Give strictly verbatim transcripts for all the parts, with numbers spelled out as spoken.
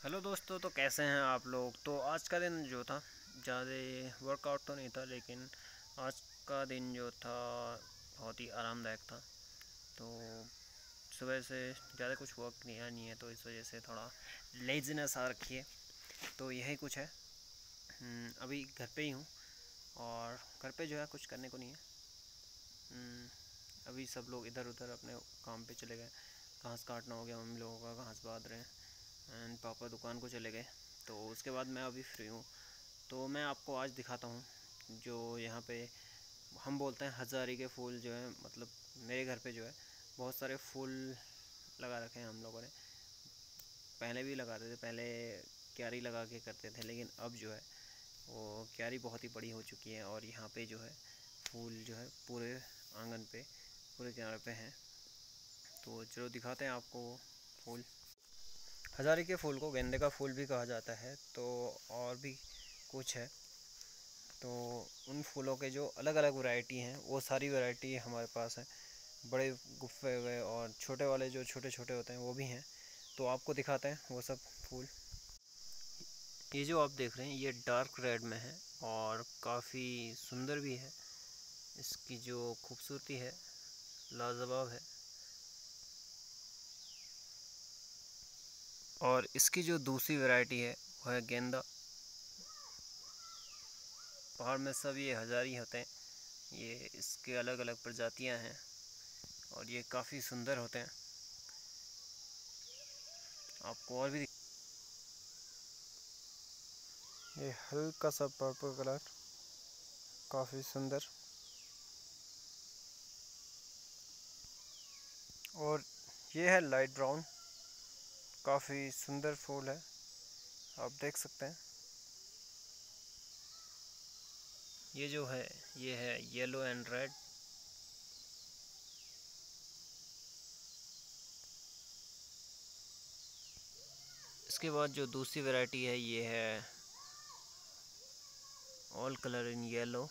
Hello दोस्तों, तो कैसे हैं आप लोग। तो आज का दिन जो था ज़्यादा वर्कआउट तो नहीं था, लेकिन आज का दिन जो था बहुत ही आरामदायक था। तो सुबह से ज़्यादा कुछ वर्क नहीं है नहीं है तो इस वजह से थोड़ा लेज़ीनेस आ रखी है। तो यही कुछ है। हम्म, अभी घर पे ही हूँ और घर पे जो है कुछ करने को नहीं है। हम्म, अभी सब लोग इधर उधर अपने काम पे चले गए। घास काटना हो गया, मम्मी लोगों का घास बांध रहे हैं एंड पापा दुकान को चले गए। तो उसके बाद मैं अभी फ्री हूँ। तो मैं आपको आज दिखाता हूँ जो यहाँ पे हम बोलते हैं हज़ारी के फूल जो है, मतलब मेरे घर पे जो है बहुत सारे फूल लगा रखे हैं हम लोगों ने। पहले भी लगाते थे, पहले क्यारी लगा के करते थे, लेकिन अब जो है वो क्यारी बहुत ही बड़ी हो चुकी है और यहाँ पे जो है फूल जो है पूरे आंगन पे, पूरे किनारे पे हैं। तो चलो दिखाते हैं आपको फूल। हज़ारी के फूल को गेंदे का फूल भी कहा जाता है। तो और भी कुछ है। तो उन फूलों के जो अलग अलग वैरायटी हैं वो सारी वैरायटी हमारे पास है। बड़े गुफ्फे हुए और छोटे वाले जो छोटे छोटे होते हैं वो भी हैं। तो आपको दिखाते हैं वो सब फूल। ये जो आप देख रहे हैं ये डार्क रेड में है और काफ़ी सुंदर भी है। इसकी जो खूबसूरती है लाजवाब है। और इसकी जो दूसरी वैरायटी है वो है गेंदा। पहाड़ में सब ये हज़ारी होते हैं। ये इसके अलग अलग प्रजातियां हैं और ये काफ़ी सुंदर होते हैं। आपको और भी दिख... ये हल्का सा पर्पल कलर, काफ़ी सुंदर। और ये है लाइट ब्राउन, काफ़ी सुंदर फूल है, आप देख सकते हैं। ये जो है ये है येलो एंड रेड। इसके बाद जो दूसरी वैरायटी है ये है ऑल कलर इन येलो।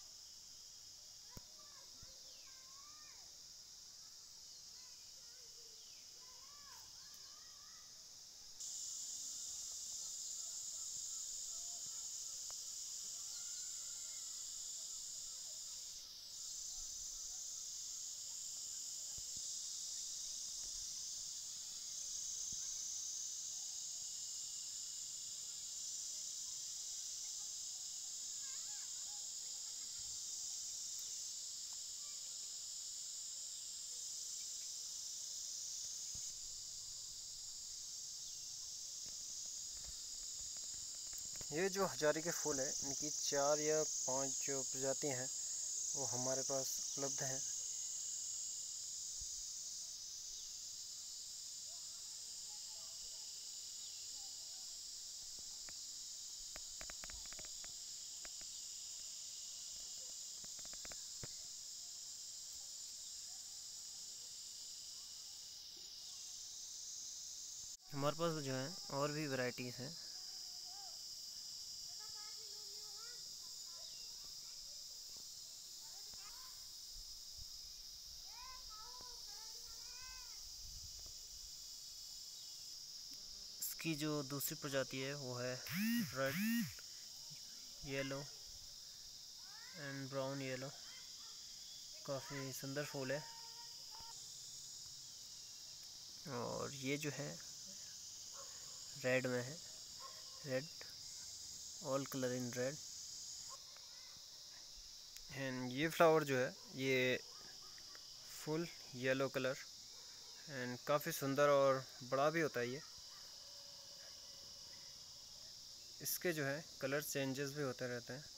ये जो हजारी के फूल है इनकी चार या पांच जो प्रजाति हैं वो हमारे पास उपलब्ध हैं। हमारे पास जो है और भी वैरायटीज़ हैं। इसकी जो दूसरी प्रजाति है वो है red yellow and brown yellow. काफ़ी सुंदर फूल है। और ये जो है रेड में है, red, all colour in red. And ये फ्लावर जो है ये फुल येलो कलर एंड काफ़ी सुंदर और बड़ा भी होता है ये। इसके जो है कलर चेंजेस भी होते रहते हैं।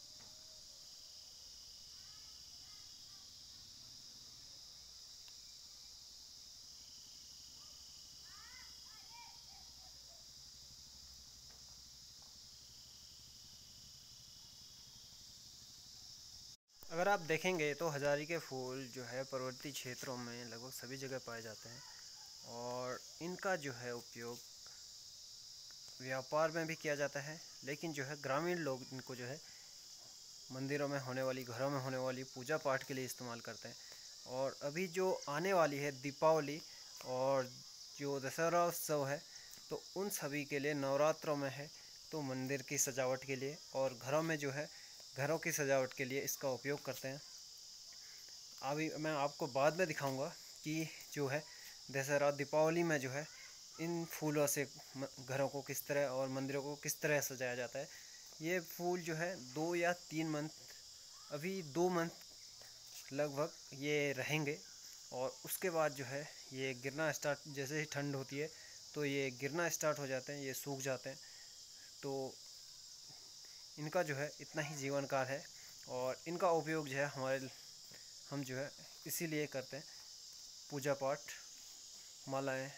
अगर आप देखेंगे तो हज़ारी के फूल जो है पर्वतीय क्षेत्रों में लगभग सभी जगह पाए जाते हैं और इनका जो है उपयोग व्यापार में भी किया जाता है। लेकिन जो है ग्रामीण लोग इनको जो है मंदिरों में होने वाली, घरों में होने वाली पूजा पाठ के लिए इस्तेमाल करते हैं। और अभी जो आने वाली है दीपावली और जो दशहरा उत्सव है तो उन सभी के लिए नवरात्रों में है तो मंदिर की सजावट के लिए और घरों में जो है घरों की सजावट के लिए इसका उपयोग करते हैं। अभी मैं आपको बाद में दिखाऊंगा कि जो है दशहरा दीपावली में जो है इन फूलों से घरों को किस तरह और मंदिरों को किस तरह सजाया जाता है। ये फूल जो है दो या तीन मंथ, अभी दो मंथ लगभग ये रहेंगे और उसके बाद जो है ये गिरना स्टार्ट, जैसे ही ठंड होती है तो ये गिरना स्टार्ट हो जाते हैं, ये सूख जाते हैं। तो इनका जो है इतना ही जीवन काल है और इनका उपयोग जो है हमारे हम जो है इसीलिए करते हैं, पूजा पाठ, मालाएं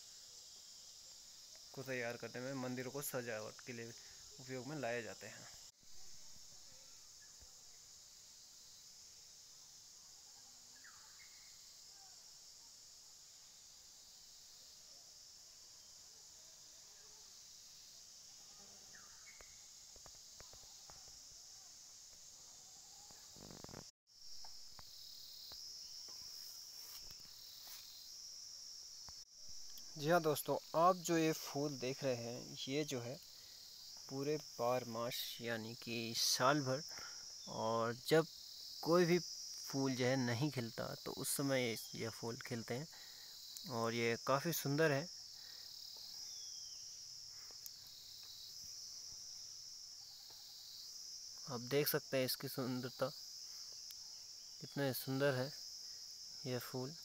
को तैयार करने में, मंदिरों को सजावट के लिए उपयोग में लाए जाते हैं। जी हाँ दोस्तों, आप जो ये फूल देख रहे हैं ये जो है पूरे बारह मास यानी कि साल भर, और जब कोई भी फूल जो है नहीं खिलता तो उस समय ये फूल खिलते हैं और ये काफ़ी सुंदर है। आप देख सकते हैं इसकी सुंदरता, कितने सुंदर है ये फूल।